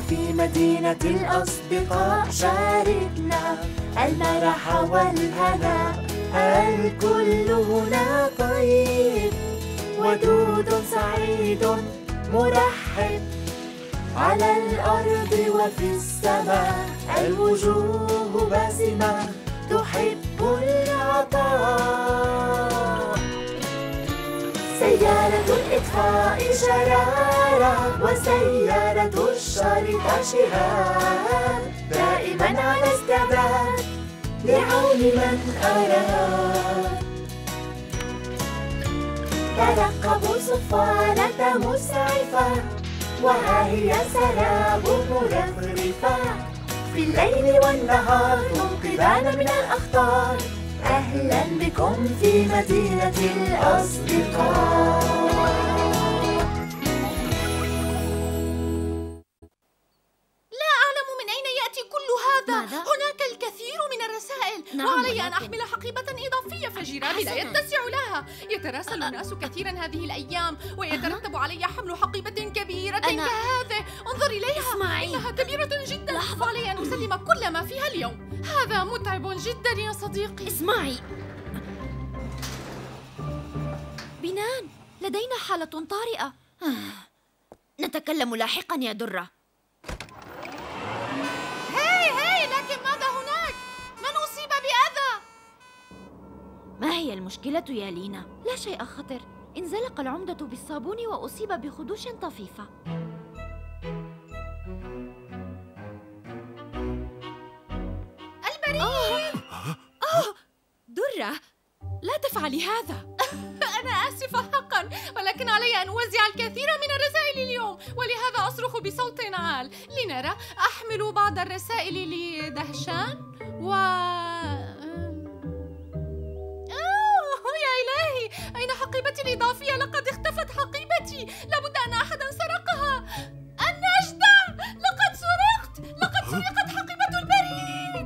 في مدينة الأصدقاء شاركنا المرح والهناء. الكل هنا طيب ودود سعيد مرحب، على الأرض وفي السماء الوجوه باسمة تحب العطاء. سيارة الإطفاء شرارة وسيارة الشرطة شهاب، دائما على استعداد لعون من أراد. ترقبوا صفارة مسعفة وها هي سراب مرفرفة، في الليل والنهار منقذان من الأخطار. أهلا بكم في مدينة الأصدقاء. لا أعلم من أين يأتي كل هذا. ماذا؟ هناك الكثير من الرسائل. نعم، وعلي أن أحمل حقيبة إضافية فجرابي لا يتسع لها. يتراسل الناس كثيرا هذه الأيام ويترتب علي حمل حقيبة كبيرة كهذه. انظر إليها، اسمعي. إنها كبيرة جدا. وعلي أن أسلم كل ما فيها اليوم. هذا متعب جدا يا صديقي. اسمعي بنان، لدينا حالة طارئة. نتكلم لاحقا يا درة. هاي لكن ماذا هناك؟ من أصيب بأذى؟ ما هي المشكلة يا لينا؟ لا شيء خطر، انزلق العمدة بالصابون وأصيب بخدوش طفيفة. البريد. درة، لا تفعلي هذا. أنا آسفة حقا، ولكن علي أن أوزع الكثير من الرسائل اليوم، ولهذا أصرخ بصوت عال. لنرى، أحمل بعض الرسائل لدهشان يا إلهي، أين حقيبتي الإضافية؟ لقد اختفت حقيبتي، لابد أن أحدا سرقها. النجدة، لقد سرقت حقيبة البريد.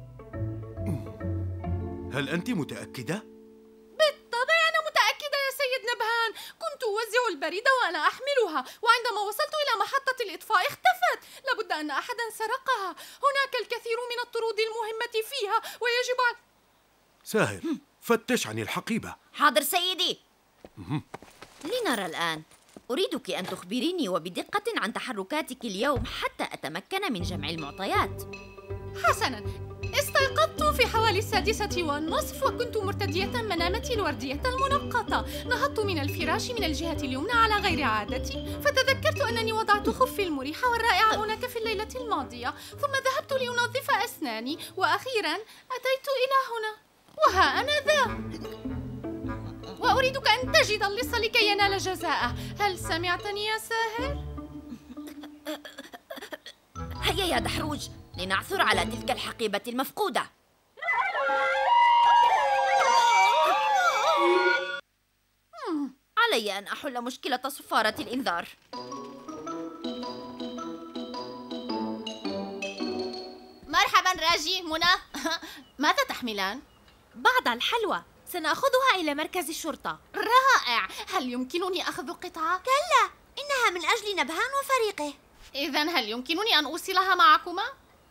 هل أنت متأكدة؟ بالطبع أنا متأكدة يا سيد نبهان. كنت أوزع البريد وأنا أحملها، وعندما وصلت إلى محطة الإطفاء اختفت. لابد أن أحدا سرقها. هناك الكثير من الطرود المهمة فيها ويجب على... ساهر، فتش عن الحقيبة. حاضر سيدي. لنرى الآن، أريدك أن تخبريني وبدقة عن تحركاتك اليوم حتى أتمكن من جمع المعطيات. حسناً، استيقظت في حوالي 6:30 وكنت مرتدية منامتي الوردية المنقطة. نهضت من الفراش من الجهة اليمنى على غير عادتي، فتذكرت أنني وضعت خفي المريح والرائع هناك في الليلة الماضية. ثم ذهبت لأنظف أسناني، وأخيراً أتيت إلى هنا، وها أنا ذا. وأريدك أن تجد اللص لكي ينال جزاءه. هل سمعتني يا ساهر؟ هيا يا دحروج، لنعثر على تلك الحقيبة المفقودة. علي أن أحل مشكلة صفارة الإنذار. مرحبا راجي، منى. ماذا تحملان؟ بعض الحلوى، سنأخذها إلى مركز الشرطة. رائع. هل يمكنني أخذ قطعة؟ كلا، إنها من أجل نبهان وفريقه. إذن هل يمكنني أن أوصلها معكما؟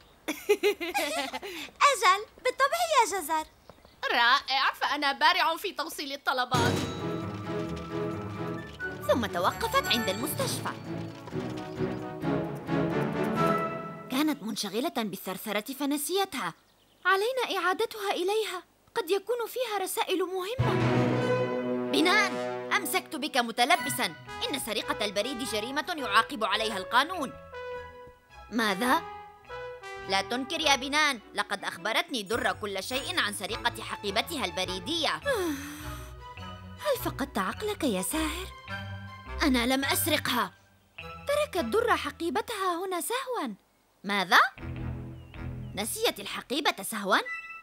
أجل، بالطبع يا جزر. رائع، فأنا بارع في توصيل الطلبات. ثم توقفت عند المستشفى. كانت منشغلة بالثرثرة فنسيتها. علينا إعادتها إليها، قد يكون فيها رسائل مهمة. بنان، أمسكت بك متلبسا. إن سرقة البريد جريمة يعاقب عليها القانون. ماذا؟ لا تنكر يا بنان، لقد أخبرتني درة كل شيء عن سرقة حقيبتها البريدية. هل فقدت عقلك يا ساهر؟ أنا لم أسرقها. تركت درة حقيبتها هنا سهوا. ماذا؟ نسيت الحقيبة سهوا؟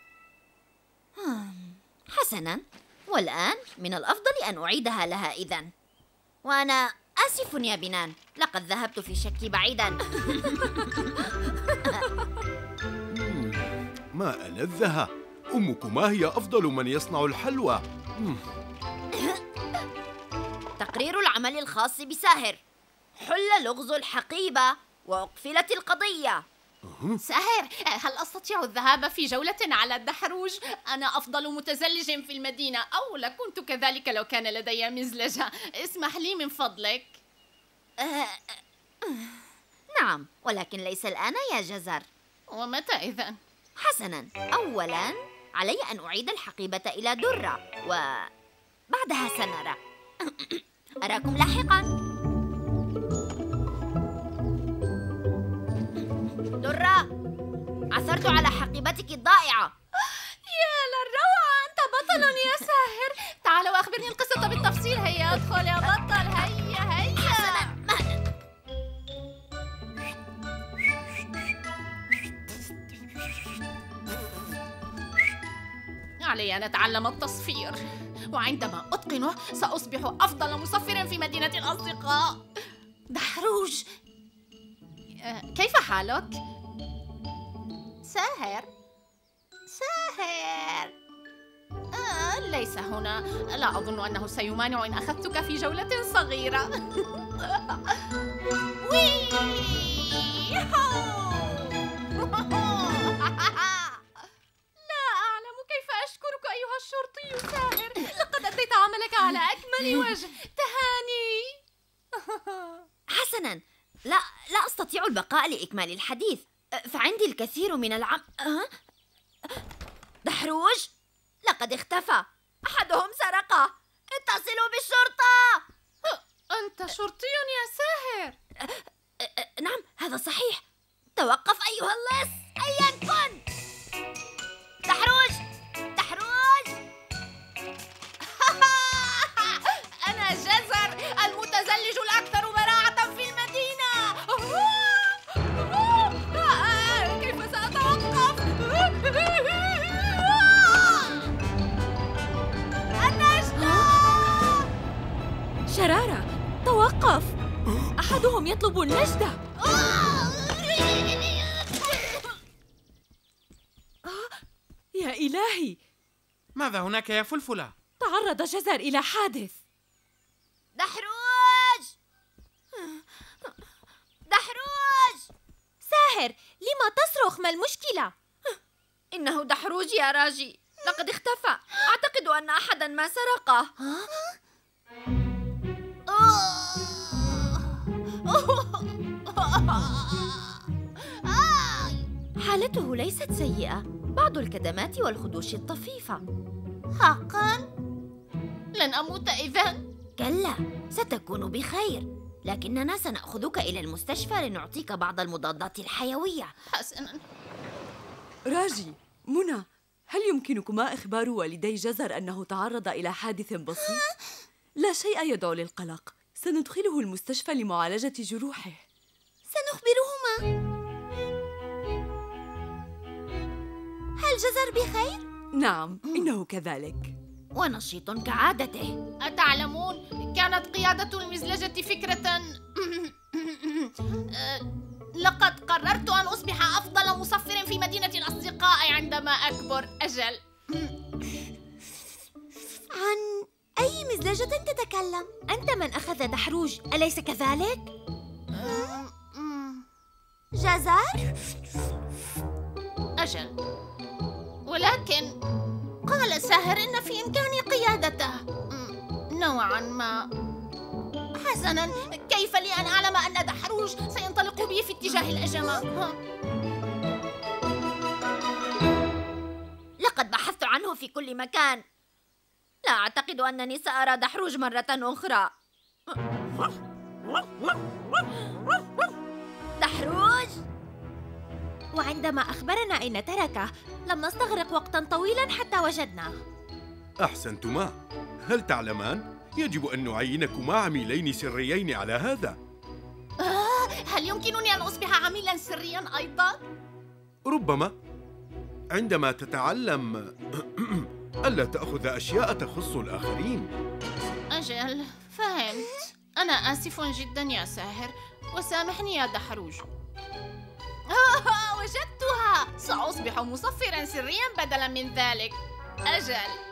حسنا، والآن من الأفضل أن أعيدها لها إذن. وأنا آسف يا بنان، لقد ذهبت في شكي بعيدا. ما ألذها. أمكما هي أفضل من يصنع الحلوى. تقرير العمل الخاص بساهر. حل لغز الحقيبة وأقفلت القضية. ساهر، هل أستطيع الذهاب في جولة على الدحروج؟ أنا أفضل متزلج في المدينة، أو لكنت كذلك لو كان لدي مزلجة. اسمح لي من فضلك. نعم، ولكن ليس الآن يا جزر. ومتى إذن؟ حسناً، أولاً علي أن أعيد الحقيبة إلى درة، وبعدها سنرى. أراكم لاحقاً. درة، عثرت على حقيبتك الضائعة. يا للروعة، أنت بطل يا ساهر. تعال وأخبرني القصة بالتفصيل. هيا ادخل يا بطل، هيا هيا. حسناً، مهلا. علي أن أتعلم التصفير، وعندما أتقنه سأصبح أفضل مصفر في مدينة الأصدقاء. دحروج، كيف حالك؟ ساهر؟ ساهر؟ ليس هنا. لا أظن أنه سيمانع إن أخذتك في جولة صغيرة. وي! لا أعلم كيف أشكرك أيها الشرطي ساهر. لقد أديت عملك على أكمل وجه. تهاني. حسناً، لا أستطيع البقاء لإكمال الحديث، فعندي الكثير من دحروج؟ لقد اختفى. أحدهم سرقه. اتصلوا بالشرطة. أنت شرطي يا ساهر؟ نعم، هذا صحيح. توقف أيها اللص أيا كن. دحروج، دحروج. أنا جزر، المتزلج الأكثر براعة في المدينة. كيف سأتوقف؟ شرارة، توقف. أحدهم يطلب النجدة. يا إلهي، ماذا هناك يا فلفلة؟ تعرض جزر إلى حادث. دحروج، دحروج. ساهر، لما تصرخ؟ ما المشكلة؟ إنه دحروج يا راجي، لقد اختفى. أعتقد أن أحداً ما سرقه. حالته ليست سيئة، بعض الكدمات والخدوش الطفيفة. حقاً؟ لن أموت إذن؟ كلا، ستكون بخير، لكننا سنأخذك إلى المستشفى لنعطيك بعض المضادات الحيوية. حسناً. راجي، منى، هل يمكنكما إخبار والدي جزر أنه تعرض إلى حادث بسيط؟ لا شيء يدعو للقلق، سندخله المستشفى لمعالجة جروحه. سنخبرهما. هل جزر بخير؟ نعم، إنه كذلك. ونشيط كعادته. أتعلمون، كانت قيادة المزلجة فكرة. لقد قررت أن أصبح أفضل مصفر في مدينة الأصدقاء عندما أكبر. أجل. عن أي مزلجة تتكلم؟ أنت من أخذ دحروج، أليس كذلك؟ جزر؟ أجل، ولكن قال ساهر إن في إمكاني قيادته. نوعاً ما. حسناً، كيف لي أن أعلم أن دحروج سينطلق بي في اتجاه الأجمة؟ لقد بحثت عنه في كل مكان. لا أعتقد أنني سأرى دحروج مرة أخرى. دحروج؟ وعندما أخبرنا أين تركه، لم نستغرق وقتاً طويلاً حتى وجدناه. أحسنتما. هل تعلمان؟ يجب أن نعينكما عميلين سريين على هذا. هل يمكنني أن أصبح عميلاً سرياً أيضاً؟ ربما. عندما تتعلم ألا تأخذ أشياء تخص الآخرين. أجل، فهمت. أنا آسف جداً يا ساهر، وسامحني يا دحروج. وجدتها. سأصبح مصفراً سرياً بدلاً من ذلك. أجل.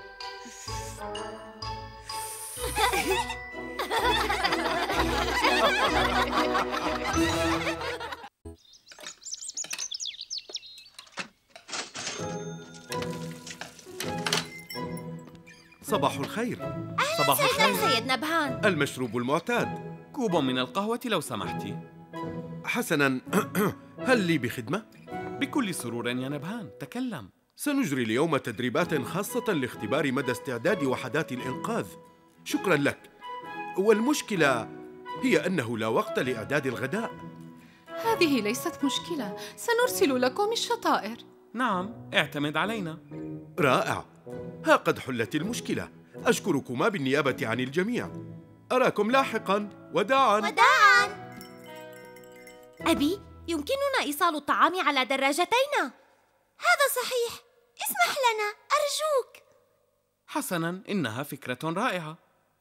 صباح الخير. صباح الخير. سيد نبهان. المشروب المعتاد. كوب من القهوة لو سمحتي. حسناً، هل لي بخدمة؟ بكل سرور يا نبهان، تكلم. سنجري اليوم تدريبات خاصة لاختبار مدى استعداد وحدات الإنقاذ. شكراً لك. والمشكلة هي أنه لا وقت لإعداد الغداء. هذه ليست مشكلة، سنرسل لكم الشطائر. نعم، اعتمد علينا. رائع، ها قد حلت المشكلة. أشكركما بالنيابة عن الجميع. أراكم لاحقاً. وداعاً. وداعاً. أبي، يمكننا إيصال الطعام على دراجتينا. هذا صحيح. اسمح لنا، أرجوك. حسناً، إنها فكرة رائعة.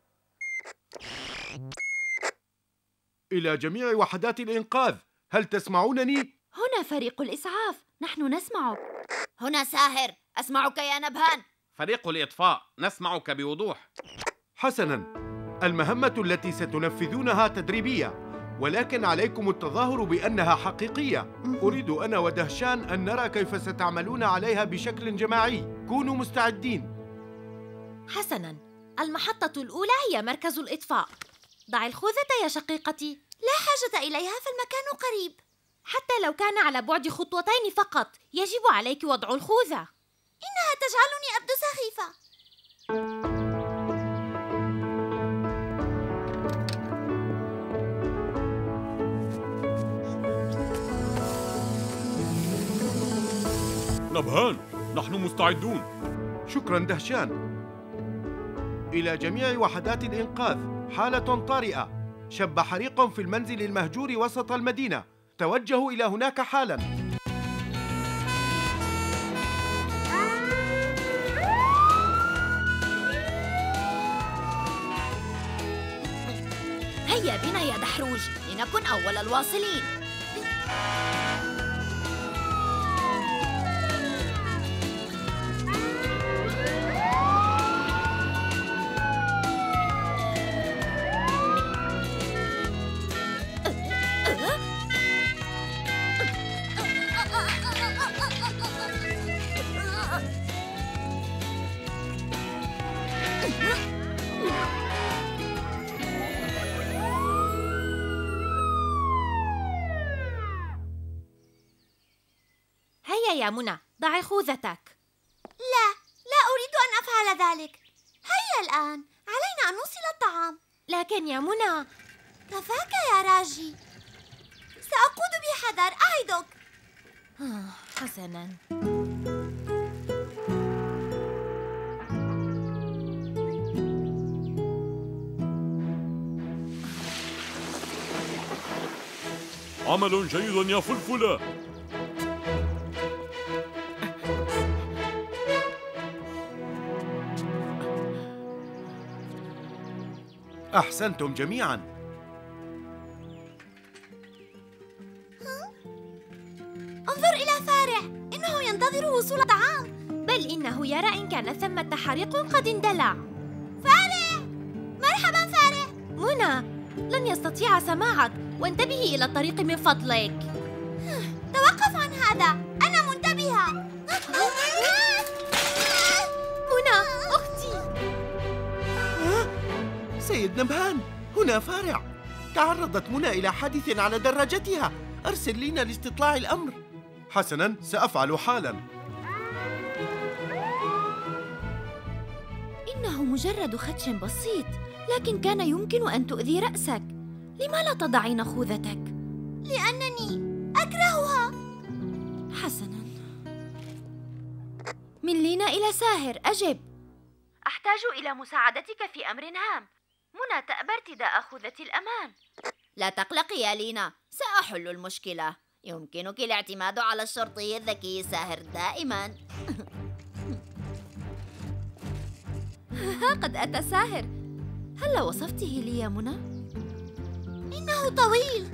إلى جميع وحدات الإنقاذ، هل تسمعونني؟ هنا فريق الإسعاف، نحن نسمعك. هنا ساهر، أسمعك يا نبهان. فريق الإطفاء، نسمعك بوضوح. حسناً، المهمة التي ستنفذونها تدريبية، ولكن عليكم التظاهر بأنها حقيقية. أريد أنا ودهشان أن نرى كيف ستعملون عليها بشكل جماعي. كونوا مستعدين. حسناً، المحطة الأولى هي مركز الإطفاء. ضعي الخوذة يا شقيقتي. لا حاجة إليها، فالمكان قريب. حتى لو كان على بعد خطوتين فقط، يجب عليك وضع الخوذة. إنها تجعلني أبدو سخيفة. نبهان، نحن مستعدون. شكراً دهشان. إلى جميع وحدات الإنقاذ، حالة طارئة. شب حريق في المنزل المهجور وسط المدينة. توجهوا إلى هناك حالاً. هيا بنا يا دحروج لنكن أول الواصلين. هيا يا منى، ضعي خوذتك. لا أريد أن أفعل ذلك. هيا الآن، علينا أن نوصل الطعام. لكن يا منى. كفاك يا راجي، سأقود بحذر، أعدك. حسناً. عمل جيد يا فلفلة. أحسنتم جميعاً. انظر إلى فارع، إنه ينتظر وصول الطعام. بل إنه يرى إن كان ثمة حريق قد اندلع. فارع! مرحبا فارع! منى، لن يستطيع سماعك، وانتبهي إلى الطريق من فضلك. توقف عن هذا، أنا منتبهة. منى، أختي. سيد نبهان، هنا فارع. تعرضت منى إلى حادث على دراجتها. أرسل لنا لاستطلاع الأمر. حسناً، سأفعل حالاً. إنه مجرد خدش بسيط، لكن كان يمكن أن تؤذي رأسك. لما لا تضعين خوذتك؟ لأنني أكرهها. حسناً. من لينا إلى ساهر، أجب. أحتاج إلى مساعدتك في أمر هام. منى تأبى ارتداء خوذة الأمان. لا تقلقي يا لينا، سأحل المشكلة. يمكنك الاعتماد على الشرطي الذكي ساهر دائما. قد أتى ساهر. هل وصفته لي يا منى؟ إنه طويل.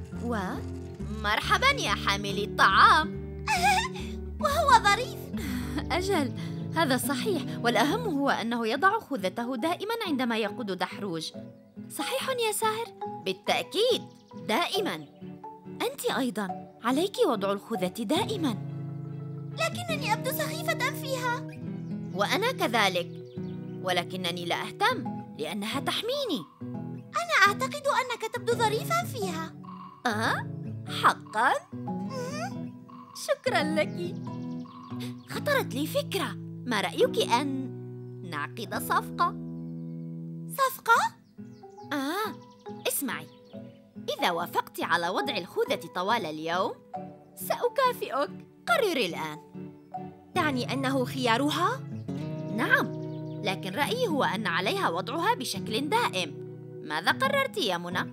مرحبا يا حاملي الطعام. وهو ظريف. أجل، هذا صحيح، والأهم هو أنه يضع خوذته دائما عندما يقود دحروج. صحيح يا ساهر؟ بالتأكيد، دائما. أنت أيضا عليك وضع الخوذة دائما. لكنني أبدو سخيفة فيها. وأنا كذلك، ولكنني لا أهتم لأنها تحميني. أنا أعتقد أنك تبدو ظريفاً فيها. حقاً؟ شكراً لك. خطرت لي فكرة، ما رأيك أن نعقد صفقة؟ صفقة؟ اسمعي، إذا وافقت على وضع الخوذة طوال اليوم سأكافئك. قرري الآن. تعني أنه خيارها؟ نعم، لكن رأيي هو أن عليها وضعها بشكل دائم. ماذا قررت يا منى؟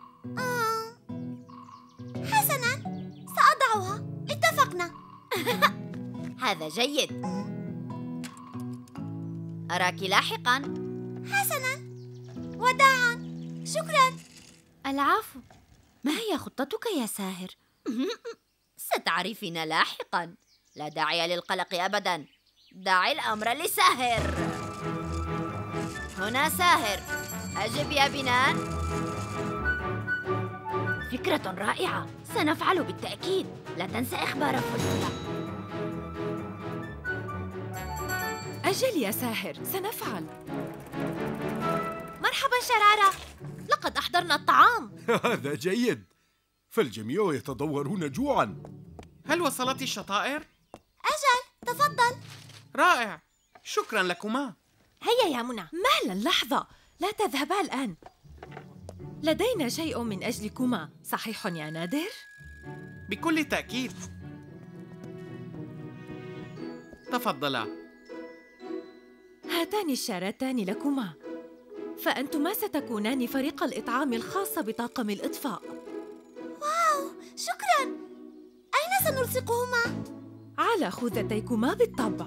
حسناً، سأضعها. اتفقنا. هذا جيد. أراك لاحقاً. حسناً، وداعاً. شكراً. العفو. ما هي خطتك يا ساهر؟ ستعرفين لاحقاً. لا داعي للقلق أبداً. دعي الأمر لساهر. هنا ساهر. أجب يا بنان. فكرة رائعة، سنفعل بالتأكيد. لا تنسى إخبار فلفلة. أجل يا ساهر، سنفعل. مرحباً شرارة، لقد أحضرنا الطعام. هذا جيد، فالجميع يتضورون جوعاً. هل وصلت الشطائر؟ أجل، تفضل. رائع، شكرا لكما. هيا يا منى. مهلا، لحظة، لا تذهبا الآن. لدينا شيء من أجلكما، صحيح يا نادر؟ بكل تأكيد. تفضلا. هاتان الشارتان لكما، فأنتما ستكونان فريق الإطعام الخاص بطاقم الإطفاء. واو، شكراً. أين سنلصقهما؟ على خوذتيكما بالطبع.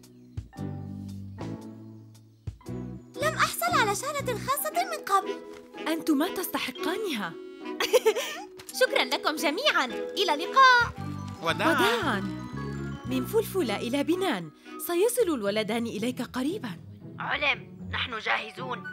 لم أحصل على شارة خاصة من قبل. أنتما تستحقانها. شكراً لكم جميعاً. إلى اللقاء. وداعاً. من فلفلة إلى بنان، سيصل الولدان إليك قريباً. علم، نحن جاهزون.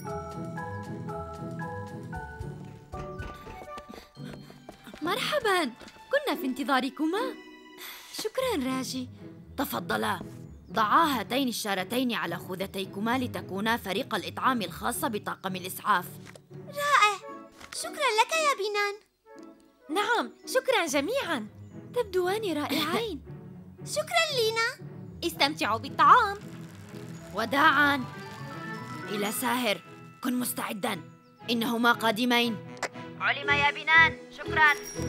مرحباً، كنا في انتظاركما. شكراً راجي. تفضلا، ضعا هاتين الشارتين على خوذتيكما لتكونا فريق الإطعام الخاص بطاقم الإسعاف. رائع، شكراً لك يا بنان. نعم، شكراً جميعاً. تبدوان رائعين. شكراً لينا. استمتعوا بالطعام. وداعاً. إلى ساهر، كن مستعداً، إنهما قادمين. علم يا بنان. شكراً.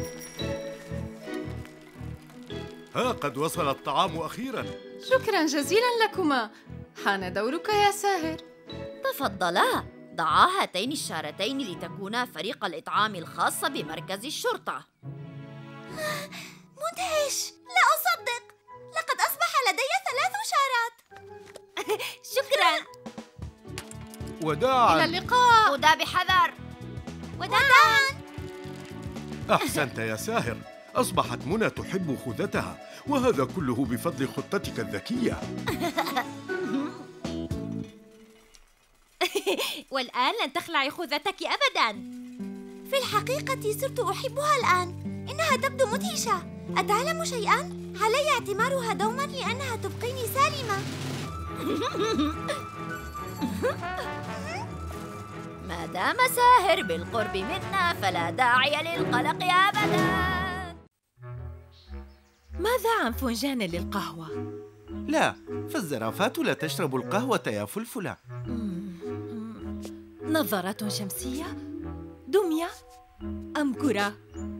قد وصل الطعام أخيراً. شكراً جزيلاً لكما. حان دورك يا ساهر. تفضلا، ضعا هاتين الشارتين لتكونا فريق الإطعام الخاص بمركز الشرطة. مدهش، لا أصدق. لقد أصبح لدي 3 شارات. شكراً. وداعاً. إلى اللقاء. خذا بحذر. وداعاً. أحسنت يا ساهر، أصبحت منى تحب خوذتها، وهذا كله بفضل خطتك الذكية. والآن لن تخلعي خوذتك أبداً. في الحقيقة صرت أحبها الآن. إنها تبدو مدهشة. أتعلم شيئاً؟ علي اعتمارها دوماً لأنها تبقيني سالمة. ما دام ساهر بالقرب منا فلا داعي للقلق أبداً. ماذا عن فنجان للقهوة؟ لا، فالزرافات لا تشرب القهوة يا فلفلة. نظارة شمسية؟ دمية؟ أم كرة؟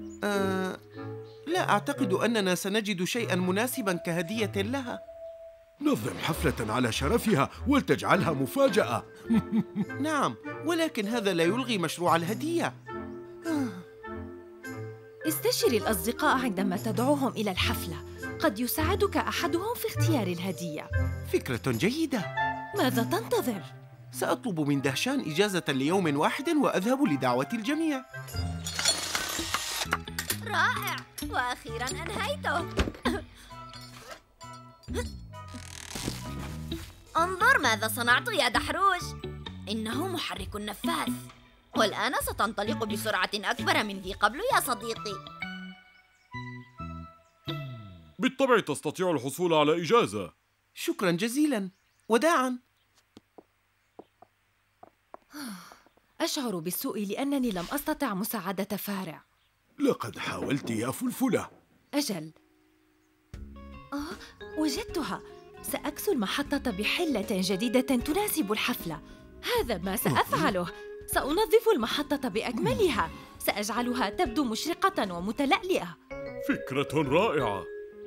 لا أعتقد أننا سنجد شيئاً مناسباً كهدية لها. نظم حفلة على شرفها ولتجعلها مفاجأة. نعم، ولكن هذا لا يلغي مشروع الهدية. استشر الأصدقاء عندما تدعوهم إلى الحفلة، قد يساعدك أحدهم في اختيار الهدية. فكرة جيدة. ماذا تنتظر؟ سأطلب من دهشان إجازة ليوم واحد وأذهب لدعوة الجميع. رائع، وأخيراً أنهيته. انظر ماذا صنعت يا دحروج. إنه محرك نفاث، والآن ستنطلق بسرعة أكبر من ذي قبل يا صديقي. بالطبع تستطيع الحصول على إجازة. شكراً جزيلاً. وداعاً. أشعر بالسوء لأنني لم أستطع مساعدة فارع. لقد حاولت يا فلفلة. أجل. وجدتها. سأكسو المحطة بحلة جديدة تناسب الحفلة. هذا ما سأفعله. سأنظف المحطة بأكملها. سأجعلها تبدو مشرقة ومتلألئة. فكرة رائعة.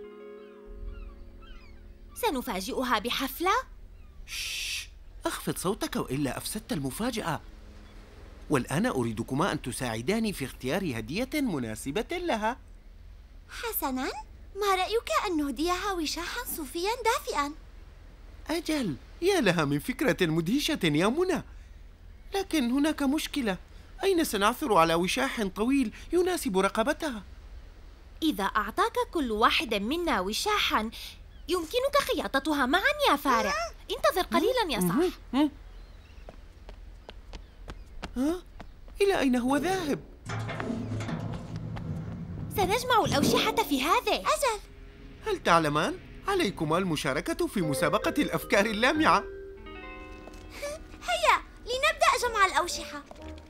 سنفاجئها بحفلة؟ شش، أخفض صوتك وإلا أفسدت المفاجأة. والآن أريدكما أن تساعداني في اختيار هدية مناسبة لها. حسناً، ما رأيك أن نهديها وشاحاً صوفياً دافئاً؟ أجل، يا لها من فكرة مدهشة يا منى. لكن هناك مشكلة، أين سنعثر على وشاح طويل يناسب رقبتها؟ إذا أعطاك كل واحد منا وشاحاً يمكنك خياطتها معاً يا فارع. انتظر قليلاً يا صاح. إلى أين هو ذاهب؟ سنجمع الأوشحة في هذه. أجل. هل تعلمان؟ عليكما المشاركة في مسابقة الأفكار اللامعة. هيا لنبدأ جمع الأوشحة.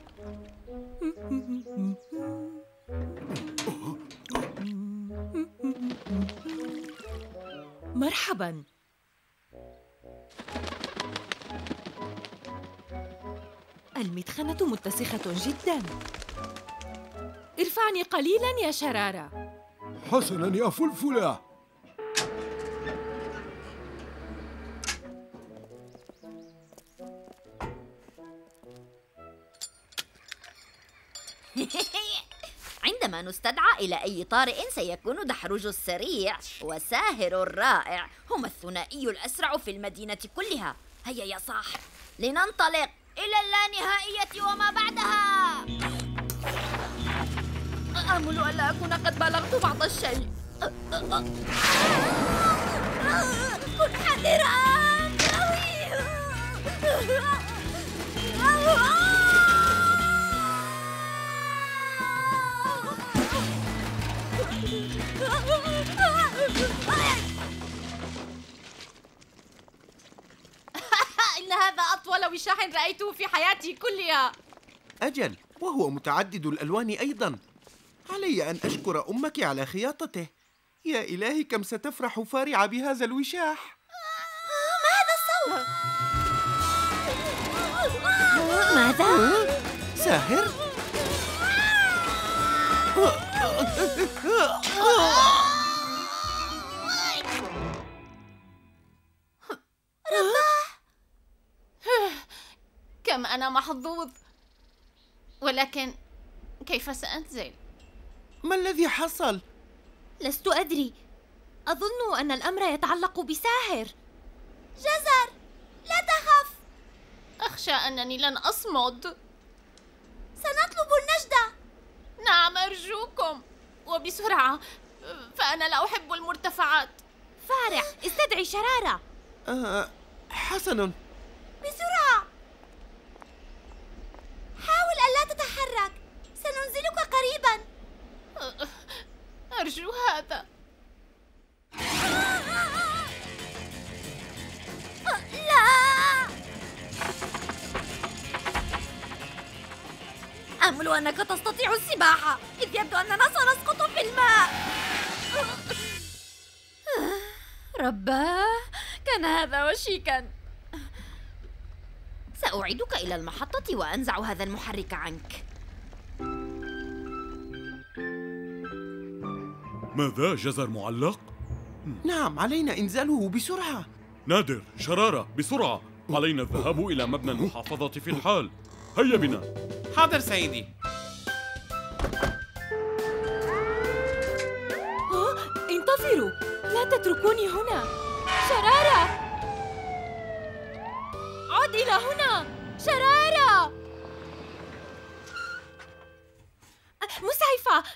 مرحباً. المدخنة متسخة جداً. ارفعني قليلاً يا شرارة. حسناً يا فلفلة. عندما نستدعى إلى أي طارئ سيكون دحرج السريع وساهر الرائع هما الثنائي الأسرع في المدينة كلها. هيا يا صاح، لننطلق إلى اللانهائية وما بعدها. آمل ألا أكون قد بلغت بعض الشيء. كن حذراً. إن هذا أطول وشاح رأيته في حياتي كلها. أجل، وهو متعدد الألوان أيضاً. علي أن أشكر أمك على خياطته. يا إلهي، كم ستفرح فارعة بهذا الوشاح. ما هذا الصوت؟ ماذا؟ ساهر؟ كم أنا محظوظ. ولكن كيف سأنزل؟ ما الذي حصل؟ لست أدري. أظن أن الأمر يتعلق بساهر. جزر، لا تخف. أخشى أنني لن أصمد. سنطلب النجدة. نعم أرجوكم، وبسرعة، فأنا لا أحب المرتفعات. فارع، استدعي شرارة. حسن. بسرعة، حاول ألا تتحرك. سننزلك قريبا. أرجو هذا. لا، آمل أنك تستطيع السباحة، إذ يبدو أننا سنسقط في الماء. رباه، كان هذا وشيكا. سأعيدك إلى المحطة وأنزع هذا المحرك عنك. ماذا؟ جزر معلق؟ نعم، علينا إنزاله بسرعة. نادر، شرارة، بسرعة، علينا الذهاب إلى مبنى المحافظة في الحال. هيا بنا. حاضر سيدي. انتظروا، لا تتركوني هنا. شرارة، عد إلى هنا. شرارة، مسعفة.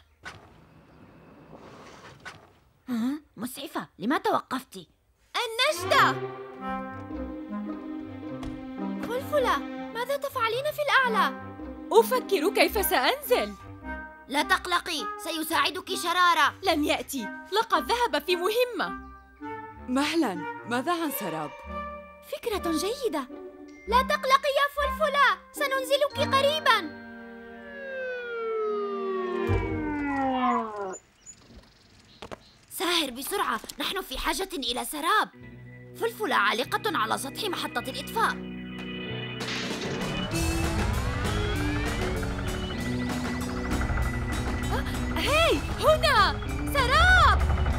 مسعفة، لما توقفتِ؟ النجدة. فلفلة، ماذا تفعلين في الأعلى؟ أفكر كيف سأنزل. لا تقلقي، سيساعدك شرارة. لن يأتي، لقد ذهب في مهمة. مهلا، ماذا عن سراب؟ فكرة جيدة. لا تقلقي يا فلفلة، سننزلك قريبا. ساهر بسرعة، نحن في حاجة إلى سراب. فلفلة عالقة على سطح محطة الإطفاء. هاي هنا سراب.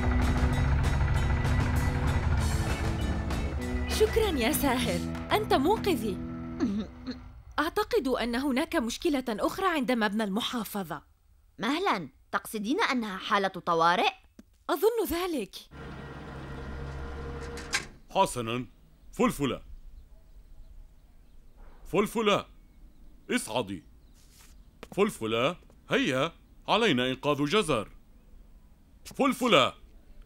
شكرا يا ساهر، أنت منقذي. أعتقد أن هناك مشكلة أخرى عند مبنى المحافظة. مهلا، تقصدين أنها حالة طوارئ؟ أظن ذلك. حسناً، فلفلة فلفلة اصعدي. فلفلة هيا، علينا إنقاذ جزر. فلفلة.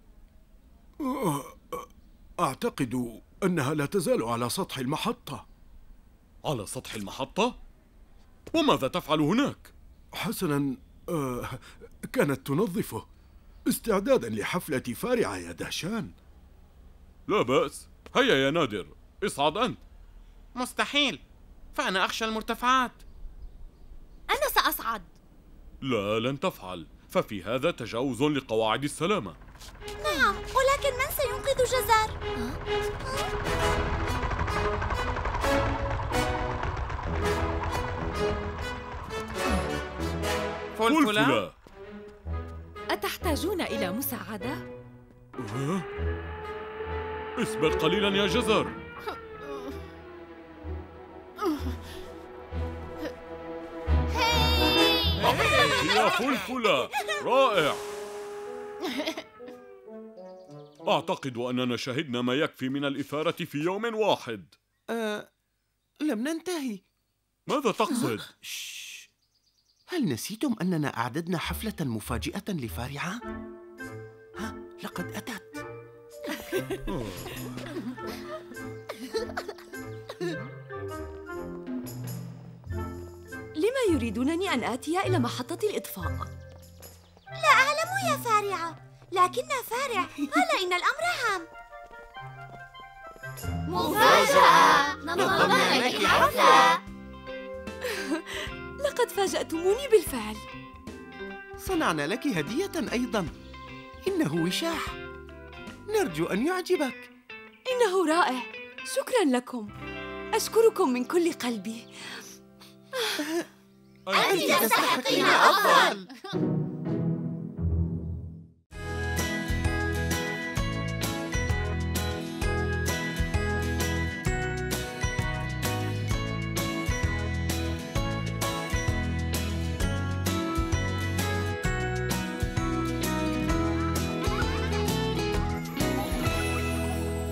أعتقد أنها لا تزال على سطح المحطة. على سطح المحطة؟ وماذا تفعل هناك؟ حسناً، كانت تنظفه استعداداً لحفلة فارعة يا دهشان. لا بأس، هيا يا نادر، اصعد أنت. مستحيل، فأنا أخشى المرتفعات. أنا سأصعد. لا، لن تفعل، ففي هذا تجاوز لقواعد السلامة. نعم، ولكن من سينقذ جزر؟ فلفلة. أتحتاجون إلى مساعدة؟ اصبر قليلا يا جزر. أحسنت يا فلفلة، رائع. أعتقد أننا شهدنا ما يكفي من الإثارة في يوم واحد. لم ننتهي. ماذا تقصد؟ هل نسيتم أننا أعددنا حفلة مفاجئة لفارعة؟ لقد أتت. لما يريدونني أن آتي إلى محطة الإطفاء؟ لا أعلم يا فارعة، لكن فارع قال إن الأمر هام. مفاجأة! نظمنا لك حفلة. لقد فاجأتموني بالفعل. صنعنا لك هدية أيضاً، إنه وشاح، نرجو أن يعجبك. إنه رائع، شكراً لكم، أشكركم من كل قلبي. أنت تستحقين أفضل.